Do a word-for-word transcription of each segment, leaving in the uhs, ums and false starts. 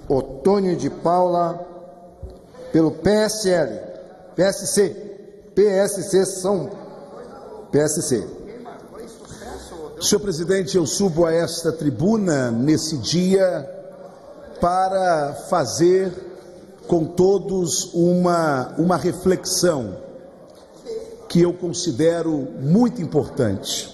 Otônio de Paula, pelo P S L, P S C, P S C São P S C. Senhor presidente, eu subo a esta tribuna nesse dia para fazer com todos uma, uma reflexão que eu considero muito importante.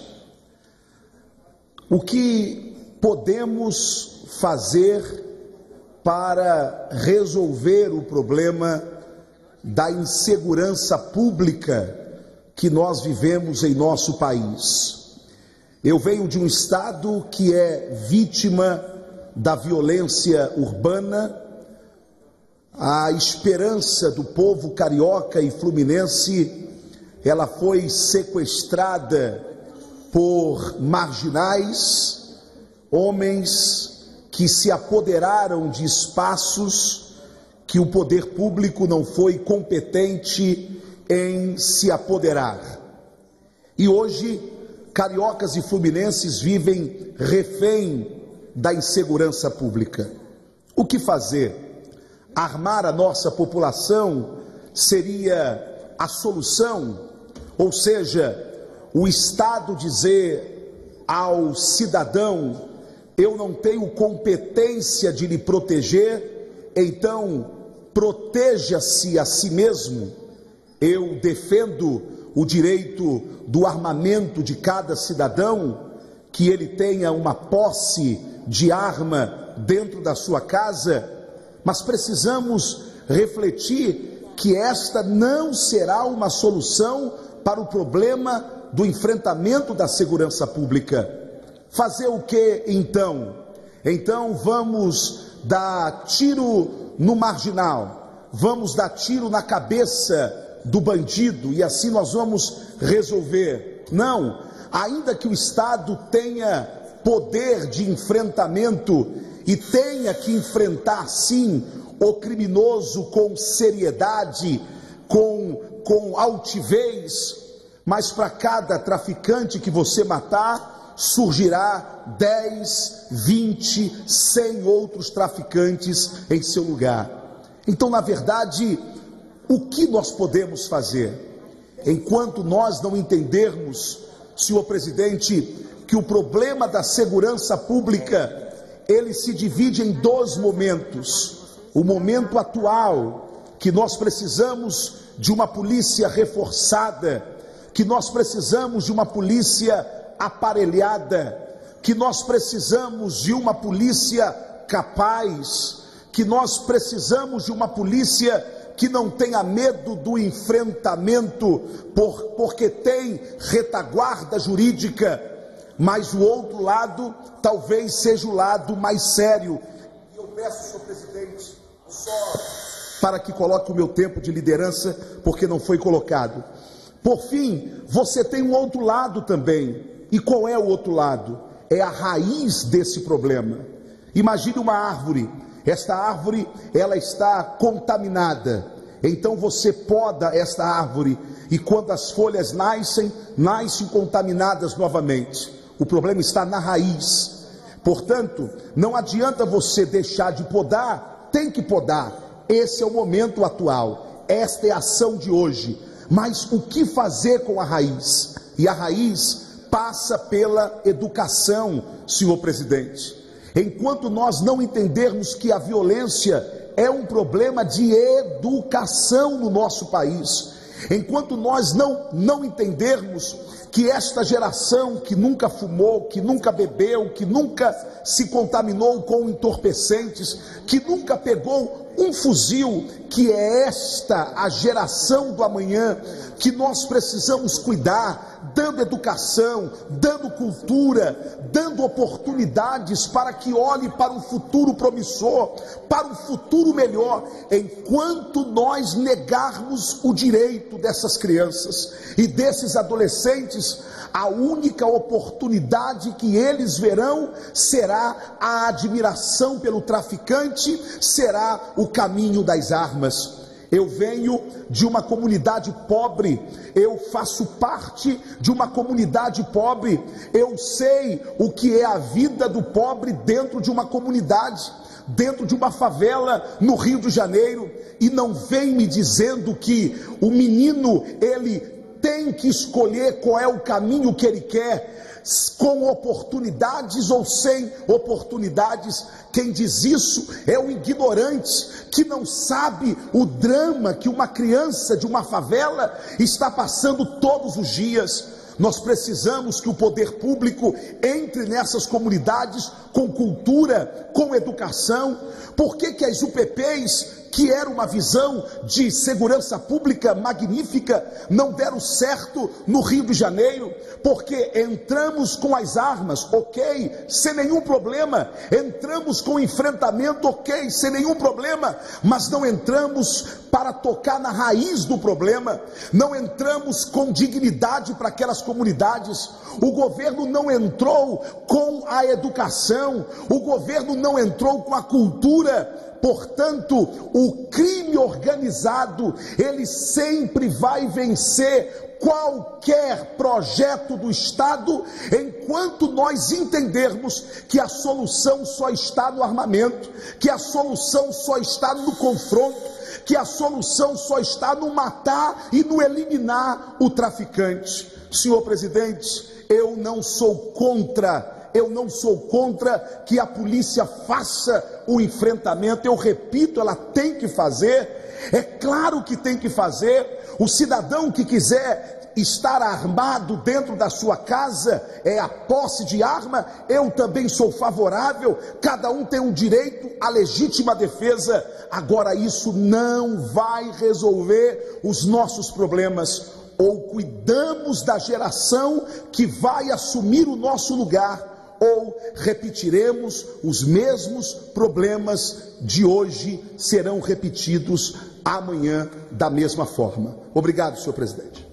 O que podemos fazer para resolver o problema da insegurança pública que nós vivemos em nosso país? Eu venho de um estado que é vítima da violência urbana. A esperança do povo carioca e fluminense, ela foi sequestrada por marginais, homens que se apoderaram de espaços que o poder público não foi competente em se apoderar. E hoje, cariocas e fluminenses vivem refém da insegurança pública. O que fazer? Armar a nossa população seria a solução? Ou seja, o Estado dizer ao cidadão: eu não tenho competência de lhe proteger, então proteja-se a si mesmo. Eu defendo o direito do armamento de cada cidadão, que ele tenha uma posse de arma dentro da sua casa, mas precisamos refletir que esta não será uma solução para o problema do enfrentamento da segurança pública. Fazer o que então? Então vamos dar tiro no marginal, vamos dar tiro na cabeça do bandido e assim nós vamos resolver. Não, ainda que o Estado tenha poder de enfrentamento e tenha que enfrentar sim o criminoso com seriedade, com, com altivez, mas para cada traficante que você matar, surgirá dez, vinte, cem outros traficantes em seu lugar. Então, na verdade, o que nós podemos fazer? Enquanto nós não entendermos, senhor presidente, que o problema da segurança pública, ele se divide em dois momentos. O momento atual, que nós precisamos de uma polícia reforçada, que nós precisamos de uma polícia aparelhada, que nós precisamos de uma polícia capaz, que nós precisamos de uma polícia que não tenha medo do enfrentamento, por, porque tem retaguarda jurídica. Mas o outro lado talvez seja o lado mais sério. E eu peço, senhor presidente, só para que coloque o meu tempo de liderança, porque não foi colocado. Por fim, você tem um outro lado também. E qual é o outro lado? É a raiz desse problema. Imagine uma árvore. Esta árvore, ela está contaminada. Então você poda esta árvore e quando as folhas nascem, nascem contaminadas novamente. O problema está na raiz. Portanto, não adianta você deixar de podar, tem que podar. Esse é o momento atual, esta é a ação de hoje. Mas o que fazer com a raiz? E a raiz passa pela educação, senhor presidente. Enquanto nós não entendermos que a violência é um problema de educação no nosso país, enquanto nós não, não entendermos que esta geração que nunca fumou, que nunca bebeu, que nunca se contaminou com entorpecentes, que nunca pegou um fuzil, que é esta a geração do amanhã, que nós precisamos cuidar, dando educação, dando cultura, dando oportunidades para que olhe para um futuro promissor, para um futuro melhor. Enquanto nós negarmos o direito dessas crianças e desses adolescentes, a única oportunidade que eles verão será a admiração pelo traficante, será o caminho das armas. Eu venho de uma comunidade pobre, eu faço parte de uma comunidade pobre, eu sei o que é a vida do pobre dentro de uma comunidade. dentro de uma favela no Rio de Janeiro, e não vem me dizendo que o menino, ele tem que escolher qual é o caminho que ele quer, com oportunidades ou sem oportunidades. Quem diz isso é o ignorante, que não sabe o drama que uma criança de uma favela está passando todos os dias. Nós precisamos que o poder público entre nessas comunidades com cultura, com educação. Por que que as U P Ps, que era uma visão de segurança pública magnífica, não deram certo no Rio de Janeiro? Porque entramos com as armas, ok, sem nenhum problema, entramos com enfrentamento, ok, sem nenhum problema, mas não entramos para tocar na raiz do problema, não entramos com dignidade para aquelas comunidades. O governo não entrou com a educação, o governo não entrou com a cultura. Portanto, o crime organizado, ele sempre vai vencer qualquer projeto do Estado, enquanto nós entendermos que a solução só está no armamento, que a solução só está no confronto, que a solução só está no matar e no eliminar o traficante. Senhor presidente, eu não sou contra Eu não sou contra que a polícia faça o enfrentamento. Eu repito, ela tem que fazer. É claro que tem que fazer. O cidadão que quiser estar armado dentro da sua casa, é a posse de arma, eu também sou favorável. Cada um tem um direito à legítima defesa. Agora, isso não vai resolver os nossos problemas. Ou cuidamos da geração que vai assumir o nosso lugar, ou repetiremos os mesmos problemas de hoje, serão repetidos amanhã da mesma forma. Obrigado, senhor presidente.